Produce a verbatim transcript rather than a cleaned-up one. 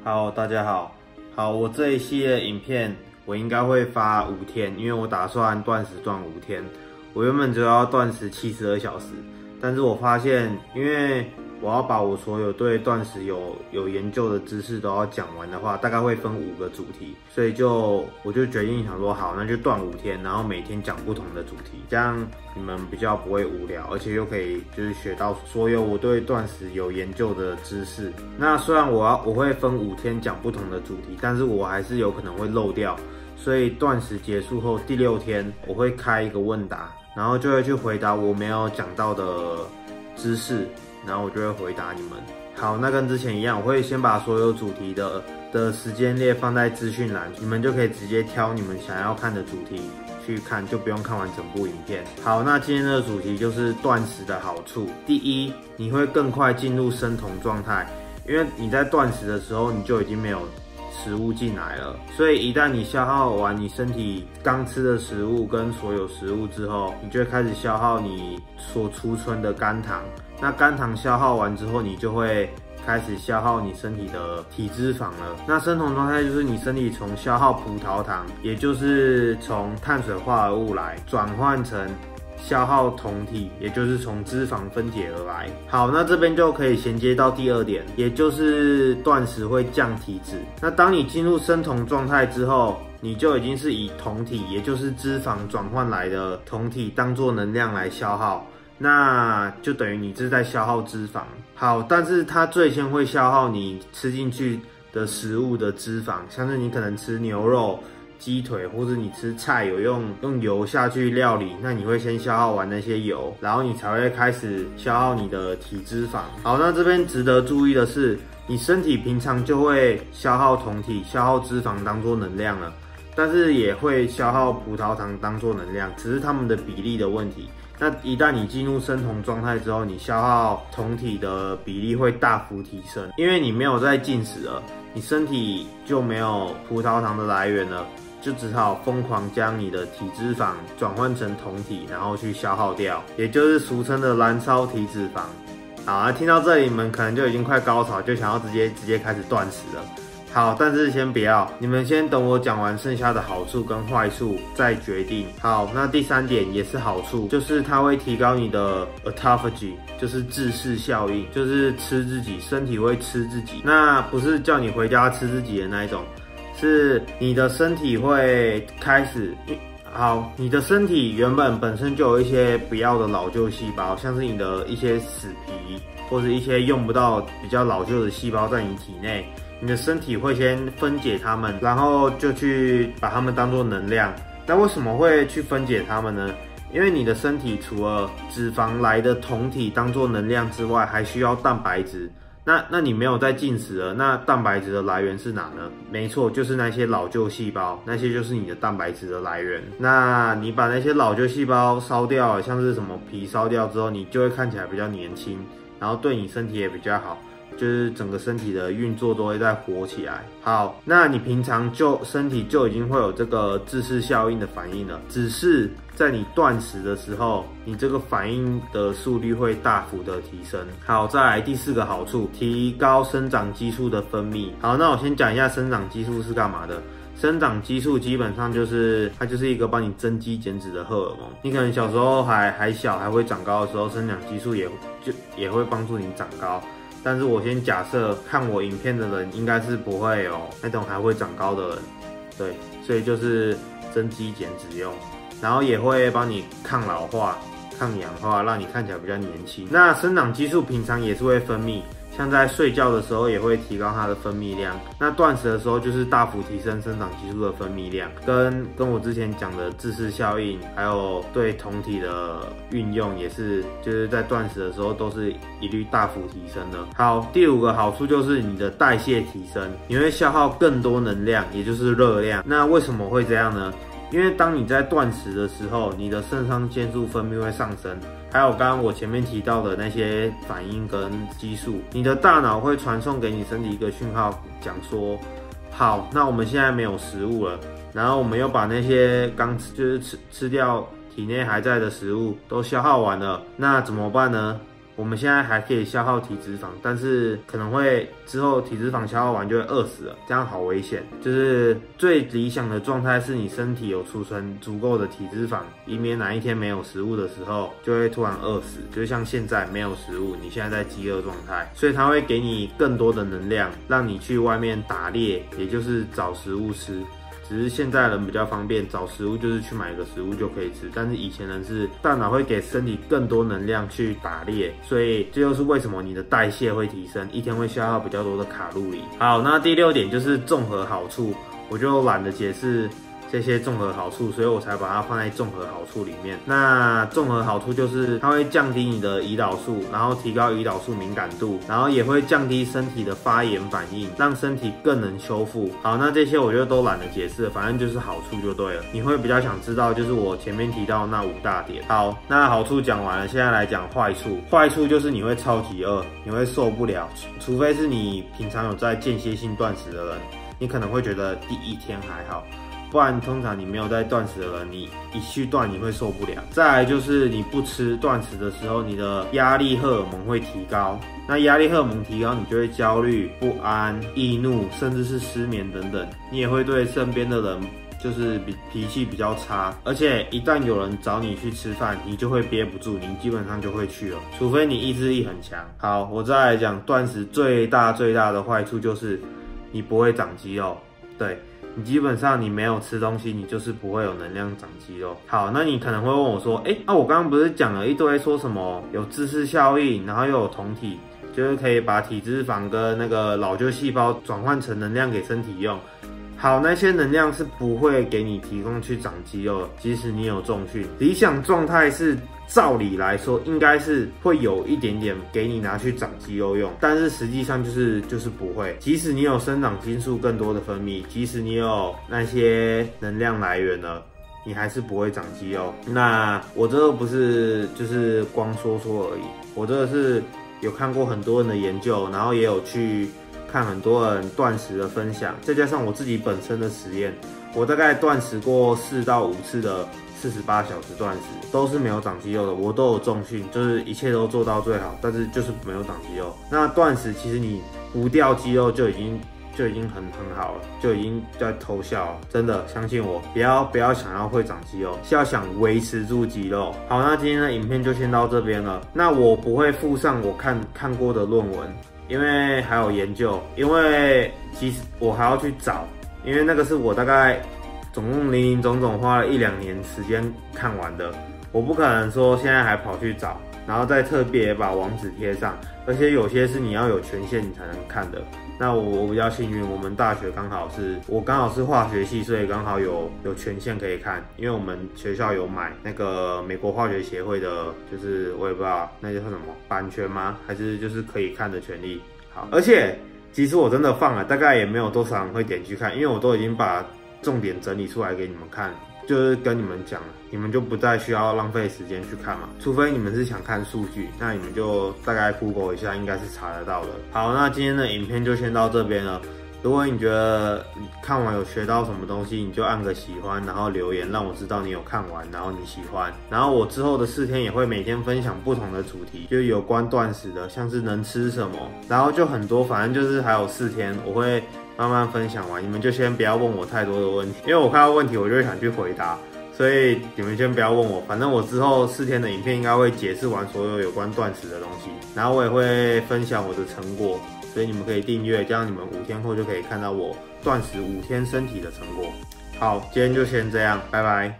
好，大家好，好，我这一系列影片我应该会发五天，因为我打算断食断五天。我原本就要断食七十二小时，但是我发现，因为我要把我所有对断食有有研究的知识都要讲完的话，大概会分五个主题，所以就我就决定想说，好，那就断五天，然后每天讲不同的主题，这样你们比较不会无聊，而且又可以就是学到所有我对断食有研究的知识。那虽然我要我会分五天讲不同的主题，但是我还是有可能会漏掉，所以断食结束后第六天我会开一个问答，然后就会去回答我没有讲到的知识。然后我就会回答你们。好，那跟之前一样，我会先把所有主题的的时间列放在资讯栏，你们就可以直接挑你们想要看的主题去看，就不用看完整部影片。好，那今天的主题就是断食的好处。第一，你会更快进入生酮状态，因为你在断食的时候你就已经没有食物进来了，所以一旦你消耗完你身体刚吃的食物跟所有食物之后，你就会开始消耗你所储存的肝糖。那肝糖消耗完之后，你就会开始消耗你身体的体脂肪了。那生酮状态就是你身体从消耗葡萄糖，也就是从碳水化合物来转换成消耗酮体，也就是从脂肪分解而来。好，那这边就可以衔接到第二点，也就是断食会降体脂。那当你进入生酮状态之后，你就已经是以酮体，也就是脂肪转换来的酮体当做能量来消耗。那就等于你是在消耗脂肪。好，但是它最先会消耗你吃进去的食物的脂肪，像是你可能吃牛肉、鸡腿，或者你吃菜有用用油下去料理，那你会先消耗完那些油，然后你才会开始消耗你的体脂肪。好，那这边值得注意的是，你身体平常就会消耗酮体、消耗脂肪当作能量了，但是也会消耗葡萄糖当作能量，只是它们的比例的问题。那一旦你进入生酮状态之后，你消耗酮体的比例会大幅提升，因为你没有在进食了，你身体就没有葡萄糖的来源了，就只好疯狂将你的体脂肪转换成酮体，然后去消耗掉，也就是俗称的燃烧体脂肪。好，那听到这里，你们可能就已经快高潮，就想要直接直接开始断食了。好，但是先不要，你们先等我讲完剩下的好处跟坏处再决定。好，那第三点也是好处，就是它会提高你的 autophagy， 就是自噬效应，就是吃自己，身体会吃自己。那不是叫你回家吃自己的那一种，是你的身体会开始。好，你的身体原本本身就有一些不要的老旧细胞，像是你的一些死皮，或者一些用不到比较老旧的细胞在你体内。你的身体会先分解它们，然后就去把它们当作能量。那为什么会去分解它们呢？因为你的身体除了脂肪来的酮体当作能量之外，还需要蛋白质。那那你没有在进食了，那蛋白质的来源是哪呢？没错，就是那些老旧细胞，那些就是你的蛋白质的来源。那你把那些老旧细胞烧掉了，像是什么皮烧掉之后，你就会看起来比较年轻，然后对你身体也比较好。就是整个身体的运作都会再活起来。好，那你平常就身体就已经会有这个自噬效应的反应了，只是在你断食的时候，你这个反应的速率会大幅的提升。好，再来第四个好处，提高生长激素的分泌。好，那我先讲一下生长激素是干嘛的。生长激素基本上就是它就是一个帮你增肌减脂的荷尔蒙。你可能小时候还还小还会长高的时候，生长激素也就也会帮助你长高。但是我先假设看我影片的人应该是不会有那种还会长高的人，对，所以就是增肌减脂用，然后也会帮你抗老化、抗氧化，让你看起来比较年轻。那生长激素平常也是会分泌，像在睡觉的时候也会提高它的分泌量。那断食的时候就是大幅提升生长激素的分泌量，跟跟我之前讲的自噬效应，还有对酮体的运用也是，就是在断食的时候都是一律大幅提升的。好，第五个好处就是你的代谢提升，你会消耗更多能量，也就是热量。那为什么会这样呢？因为当你在断食的时候，你的肾上腺素分泌会上升，还有刚刚我前面提到的那些反应跟激素，你的大脑会传送给你身体一个讯号，讲说，好，那我们现在没有食物了，然后我们又把那些刚就是吃吃掉体内还在的食物都消耗完了，那怎么办呢？ 我们现在还可以消耗体脂肪，但是可能会之后体脂肪消耗完就会饿死了，这样好危险。就是最理想的状态是你身体有储存足够的体脂肪，以免哪一天没有食物的时候就会突然饿死。就像现在没有食物，你现在在饥饿状态，所以它会给你更多的能量，让你去外面打猎，也就是找食物吃。只是现在人比较方便，找食物就是去买个食物就可以吃，但是以前人是大脑会给身体更多能量去打猎，所以这就是为什么你的代谢会提升，一天会消耗比较多的卡路里。好，那第六点就是综合好处，我就懒得解释这些综合好处，所以我才把它放在综合好处里面。那综合好处就是它会降低你的胰岛素，然后提高胰岛素敏感度，然后也会降低身体的发炎反应，让身体更能修复。好，那这些我就都懒得解释了，反正就是好处就对了。你会比较想知道就是我前面提到那五大点。好，那好处讲完了，现在来讲坏处。坏处就是你会超级饿，你会受不了，除非是你平常有在间歇性断食的人，你可能会觉得第一天还好。不然通常你没有在断食的人，你一去断你会受不了。再来就是你不吃断食的时候，你的压力荷尔蒙会提高。那压力荷尔蒙提高，你就会焦虑、不安、易怒，甚至是失眠等等。你也会对身边的人就是比脾气比较差，而且一旦有人找你去吃饭，你就会憋不住，你基本上就会去了，除非你意志力很强。好，我再来讲断食最大最大的坏处就是你不会长肌肉，对。你基本上你没有吃东西，你就是不会有能量长肌肉。好，那你可能会问我说，哎、欸，啊，我刚刚不是讲了一堆说什么有自噬效应，然后又有酮体，就是可以把体脂肪跟那个老旧细胞转换成能量给身体用。好，那些能量是不会给你提供去长肌肉的，即使你有重训。理想状态是，照理来说应该是会有一点点给你拿去长肌肉用，但是实际上就是就是不会。即使你有生长激素更多的分泌，即使你有那些能量来源了，你还是不会长肌肉。那我这个不是就是光说说而已，我这个是有看过很多人的研究，然后也有去看很多人断食的分享，再加上我自己本身的实验，我大概断食过四到五次的四十八小时断食，都是没有长肌肉的。我都有重训，就是一切都做到最好，但是就是没有长肌肉。那断食其实你不掉肌肉就已经就已经很很好了，就已经在偷笑了。真的相信我，不要不要想要会长肌肉，是要想维持住肌肉。好，那今天的影片就先到这边了。那我不会附上我看看过的论文。因为还有研究，因为其实我还要去找，因为那个是我大概总共零零总总花了一两年时间看完的，我不可能说现在还跑去找，然后再特别把网址贴上，而且有些是你要有权限你才能看的。那我我比较幸运，我们大学刚好是我刚好是化学系，所以刚好有有权限可以看，因为我们学校有买那个美国化学协会的，就是我也不知道那叫什么版权吗？还是就是可以看的权利。好，而且其实我真的放了，大概也没有多少人会点去看，因为我都已经把重点整理出来给你们看。就是跟你们讲了，你们就不再需要浪费时间去看嘛，除非你们是想看数据，那你们就大概 Google 一下，应该是查得到的。好，那今天的影片就先到这边了。如果你觉得看完有学到什么东西，你就按个喜欢，然后留言让我知道你有看完，然后你喜欢。然后我之后的四天也会每天分享不同的主题，就有关断食的，像是能吃什么，然后就很多，反正就是还有四天我会慢慢分享完，你们就先不要问我太多的问题，因为我看到问题我就会想去回答，所以你们先不要问我，反正我之后四天的影片应该会解释完所有有关断食的东西，然后我也会分享我的成果，所以你们可以订阅，这样你们五天后就可以看到我断食五天身体的成果。好，今天就先这样，拜拜。